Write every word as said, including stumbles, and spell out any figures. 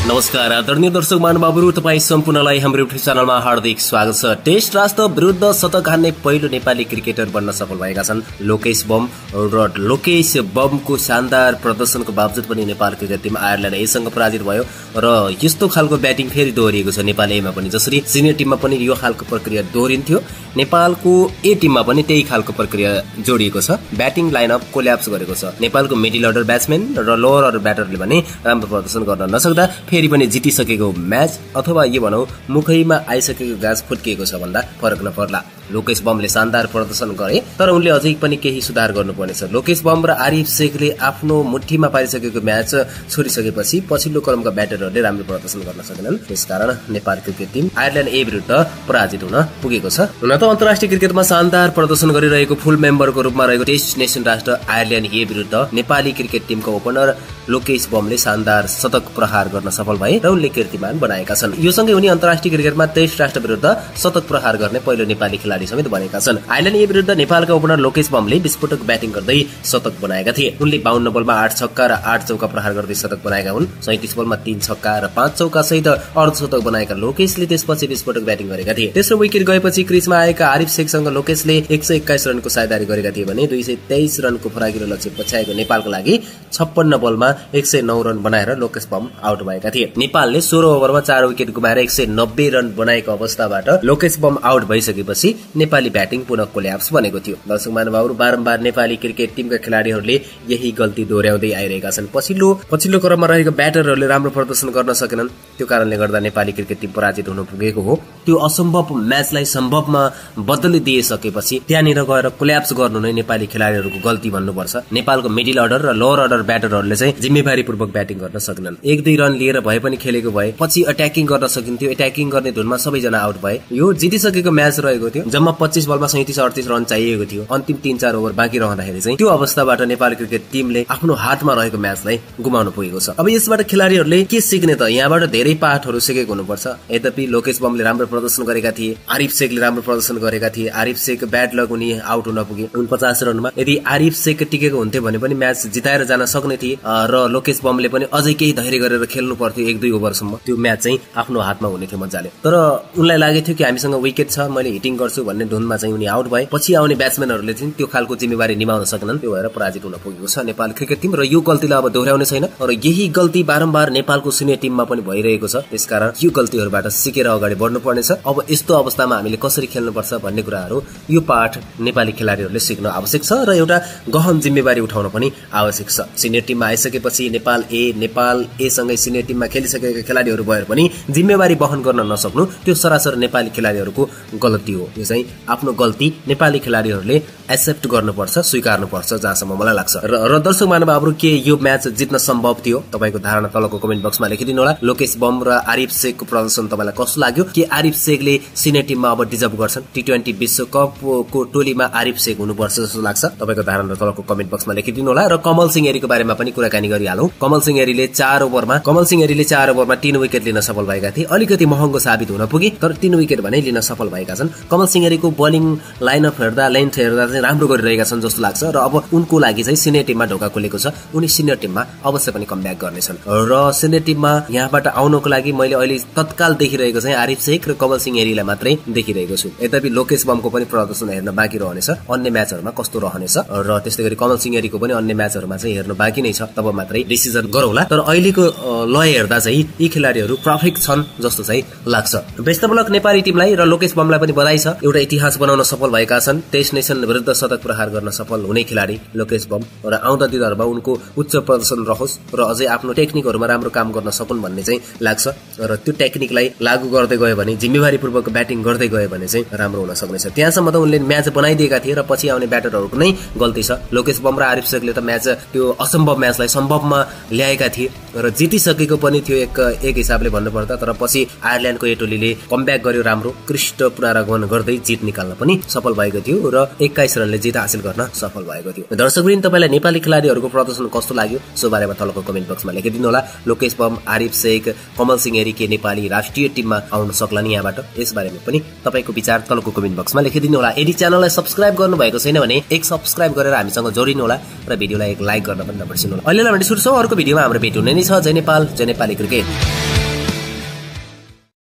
नमस्कार आदरणीय दर्शक महानुभावहरु, तपाई सम्पूर्णलाई हाम्रो युट्युब च्यानलमा हार्दिक स्वागत छ। टेस्ट राष्ट्र विरुद्ध शतक हान्ने पहिलो नेपाली क्रिकेटर बन्न सफल भएका छन् लोकेश बम र लोकेश बमको शानदार प्रदर्शनको बावजुद पनि नेपाल क्रिकेट टिम आयरल्यान्ड एसँग पराजित भयो र यस्तो खालको ब्याटिङ फेरि दोहोरिएको छ नेपाल एमा पनि। जसरी सिनियर टिममा पनि यो खालको प्रक्रिया दोहोरिन्थ्यो, नेपालको ए टिममा पनि त्यही खालको प्रक्रिया जोडिएको छ। ब्याटिङ लाइनअप कोल्याप्स गरेको छ। नेपालको मिडल अर्डर ब्याट्सम्यान र लोअर अर्डर ब्याटरले भने राम्रो प्रदर्शन गर्न नसक्दा फेरि पनि जितिसकेको म्याच अथवा यो भनौं मुखैमा आइसकेको गाज फुट्किएको छ भन्दा फरक नपर्ला। लोकेश बमले शानदार प्रदर्शन गरे, तर उनले अझै पनि केही सुधार गर्नुपर्नेछ। लोकेश बम र आरिफ शेखले आफ्नो मुठ्ठीमा पारिसकेको म्याच छोडिसकेपछि पछिल्लो क्रमका ब्याटरहरूले राम्रो प्रदर्शन गर्न सकेनन्। त्यसकारण Nepal cricket team Ireland A विरुद्ध पराजित हुन पुगेको छ। हुन त अन्तर्राष्ट्रिय क्रिकेटमा शानदार प्रदर्शन गरिरहेको फुल मेम्बरको रूपमा रहेको टेस्ट नेसन राष्ट्र आयरल्यान्ड ए विरुद्ध नेपाली क्रिकेट टिमको ओपनर लोकेश बमले शानदार शतक प्रहार गर्न सफल भए र उनले कीर्तिमान बनाएका छन्। यो सँगै उनी अन्तर्राष्ट्रिय क्रिकेटमा टेस्ट राष्ट्र विरुद्ध शतक प्रहार गर्ने पहिलो नेपाली खेलाडी समेत बनेका छन्। आयरल्यान्ड ए विरुद्ध नेपालका ओपनर लोकेश बमले विस्फोटक ब्याटिङ गर्दै शतक बनाएका थिए। उनले बाउन्न बलमा आठ छक्का र आठ चौका प्रहार गर्दै शतक बनाएका हुन्। सैंतीस बलमा तीन छक्का र पाँच चौका सहित अर्धशतक बनाएका लोकेशले त्यसपछि विस्फोटक ब्याटिङ गरेका थिए। तेस्रो विकेट गएपछि क्रिजमा आएका आरिफ शेखसँग लोकेशले एक सय एक्काइस रनको साझेदारी गरेका थिए भने दुई सय तेइस रनको फराकिलो लक्ष्य पछ्याएको नेपालको लागि छप्पन्न बलमा एक सय नौ रन बनाएर लोकेश बम आउट भएका थिए। नेपालले सोह्र ओभरमा चार विकेट गुमाएर एक सय नब्बे रन बनाएको अवस्थाबाट लोकेश बम आउट भइसकेपछि नेपाली ब्याटिङ पुनः कोल्याप्स बनेको थियो। दर्शक महानुभावहरु, बारम्बार नेपाली क्रिकेट टिमका खेलाडीहरूले यही गल्ती दोहोर्याउँदै आइरहेका छन्। पछिल्लो पछिल्लो क्रममा रहेको ब्याटरहरूले राम्रो प्रदर्शन गर्न सकेनन्। त्यो कारणले गर्दा नेपाली क्रिकेट टिम पराजित हुन पुगेको हो। त्यो असम्भव म्याचलाई सम्भवमा बदलिदिएसकेपछि त्यहाँनिर गएर कोल्याप्स गर्नु नै नेपाली खेलाडीहरूको गल्ती भन्नुपर्छ। नेपालको मिडल अर्डर र लोअर अर्डर ब्याटरहरूले चाहिँ जिम्मेवारीपूर्वक ब्याटिङ गर्न सकेनन्। एक दुई रन लिएर भए पनि खेलेको भए पछि अट्याकिङ गर्न सकिन्थ्यो। अट्याकिङ गर्ने धुनमा सबैजना आउट भए। यो जितिसकेको म्याच रहेको थियो। जम्मा पच्चीस बलमा सैंतीस अडतीस रन चाहिएको थियो। अन्तिम तीन चार ओभर बाँकी रहँदाखेरि चाहिँ त्यो अवस्थाबाट नेपाली क्रिकेट टिमले आफ्नो हातमा रहेको म्याचलाई गुमाउन पुगेको छ। अब यसबाट खेलाडीहरूले के सिक्ने त? यहाँबाट धेरै पाठहरू सिकेको हुनुपर्छ। यद्यपि लोकेश बमले राम्रो प्रदर्शन गरेका थिए, आरिफ शेखले राम्रो प्रदर्शन गरेका थिए। आरिफ शेख ब्याड लक उनी आउट हुन पुगे उनपचास रनमा। यदि आरिफ शेख टिकेको हुन्थ्यो भने पनि म्याच जिताएर जान सक्ने थिए र लोकेश बमले पनि अझै केही धैर्य गरेर खेल्नु पर्थ्यो। एक दुई ओभरसम्म त्यो म्याच चाहिँ आफ्नो हातमा हुने थियो मजाले। तर उनलाई लागेको थियो कि हामीसँग विकेट छ, मैले हिटिङ गर्छु भन्ने धुनमा चाहिँ उनी आउट भए। पछि आउने ब्याट्सम्यानहरूले चाहिँ त्यो खालको जिम्मेवारी निभाउन सकेनन्। त्यो भएर पराजित हुन पुगेको छ नेपाल क्रिकेट टिम र यो गल्तीलाई अब दोहोर्याउने छैन र यही गल्ती बारम्बार नेपालको सिनियर टिममा पनि भइरहेको छ। त्यसकारण यो गल्तीहरूबाट सिकेर अगाडि बढ्नुपर्नेछ। अब यस्तो अवस्थामा हामीले कसरी खेल्नुपर्छ भन्ने कुराहरू यो पाठ नेपाली खेलाडीहरूले सिक्न आवश्यक छ र एउटा गहन जिम्मेवारी उठाउन पनि आवश्यक छ। सिनियर टिममा आइसकेपछि नेपाल ए नेपाल ए सँगै सिनियर टिममा खेलिसकेका खेलाडीहरू भएर पनि जिम्मेवारी वहन गर्न नसक्नु त्यो सरासर नेपाली खेलाडीहरूको गलती हो। यो चाहिँ आफ्नो गल्ती नेपाली खेलाडीहरूले एक्सेप्ट गर्नुपर्छ, स्वीकार्नुपर्छ जहाँसम्म मलाई लाग्छ। र, र दर्शक महानुभावहरु, के यो म्याच जित्न सम्भव थियो? तपाईको धारणा तलको कमेन्ट बक्समा लेखिदिनु होला। लोकेश बम र आरिफ शेखको प्रदर्शन तपाईलाई कस्तो लाग्यो? के आरिफ शेखले सिनियर टिममा अब डिजर्भ गर्छन्? टी ट्वेन्टी विश्वकपको टोलीमा आरिफ शेख हुनुपर्छ जस्तो लाग्छ? तपाईको धारणा तलको कमेन्ट बक्समा लेखिदिनु होला। र कमल सिंह एरीको बारेमा पनि कुराकानी गरिहालौं। कमल सिंह एरीले चार ओभरमा कमल सिंह एरीले चार ओभरमा तीन विकेट लिन सफल भएका थिए। अलिकति महँगो साबित हुन पुगे, तर तीन विकेट भने लिन सफल भएका छन्। कमल सिंह एरीको बोलिङ लाइनअप हेर्दा लेन्थ हेर्दा चाहिँ राम्रो गरिरहेका छन् जस्तो लाग्छ र अब उनको लागि चाहिँ सिनियर टिममा ढोका खुलेको छ। उनी सिनियर टिममा अवश्य पनि कमब्याक गर्नेछन् र सिनियर टिममा यहाँबाट आउनको लागि मैले अहिले तत्काल देखिरहेको चाहिँ आरिफ शेख र कमल सिंह एरीलाई मात्रै देखिरहेको छु। यद्यपि लोकेश बमको पनि प्रदर्शन हेर्न बाँकी रहनेछ, अन्य म्याचहरुमा कस्तो रहनेछ र त्यस्तै गरी कमल सिंह एरीको पनि अन्य म्याचहरुमा चाहिँ हेर्न बाँकी नै छ। तब मात्रै डिसिजन गरौँला। तर अहिलेको लय हेर्दा चाहिँ यी खेलाडीहरू परफेक्ट छन् जस्तो चाहिँ लाग्छ। बेस्टअफ नेपाली टिमलाई र लोकेश बमलाई पनि बधाई छ। एउटा इतिहास बनाउन सफल भएका छन्। टेस्ट नेसन विरुद्ध शतक प्रहार गर्न सफल हुने खेलाडी लोकेश बम र आउँदा दिनहरुमा उनको उच्च प्रदर्शन रहोस् र अझै आफ्नो टेक्निकहरुमा राम्रो काम गर्न सकुन् भन्ने चाहिँ लाग्छ र त्यो टेक्निकलाई लागू गर्दै गयो भने, जिम्मेवारीपूर्वक ब्याटिङ गर्दै गयो भने चाहिँ राम्रो हुन सक्नेछ। त्यहाँसम्म त उनले म्याच बनाइदिएका थिए र पछि आउने ब्याटरहरुको नै गल्ती छ। लोकेश बम र आरिफ शेखले त म्याच त्यो असम्भव म्याचलाई सम्भवमा ल्याएका थिए र जितिसकेको पनि थियो एक एक हिसाबले भन्नुपर्दा। तर पछि आयरल्यान्डको ए टोलीले कमब्याक गर्यो, राम्रो कृष्ट पुनरागमन गर्दै जित निकाल्न पनि सफल भएको थियो र एक्काइस रनले जित हासिल गर्न सफल भएको थियो। दर्शकवृन्द, तपाईलाई नेपाली खेलाडीहरूको प्रदर्शन कस्तो लाग्यो सो बारेमा तलको कमेन्ट बक्समा लेखिदिनु होला। लोकेश बम, आरिफ शेख, कमल सिंह एरी के नेपाली राष्ट्रिय टिममा आउन सक्लान् यहाँबाट? यस बारेमा पनि तपाईको विचार तलको कमेन्ट बक्समा लेखिदिनु होला। यदि च्यानललाई सब्स्क्राइब गर्नु भएको छैन भने एक सब्स्क्राइब गरेर हामीसँग जोडिनु होला र भिडियोलाई एक लाइक गर्न पनि नबिर्सिनु होला। अहिलेलाई भने सुरु छौं अर्को भिडियोमा हाम्रो भेट हुने नै छ। जय नेपाल, जय नेपाली क्रिकेट।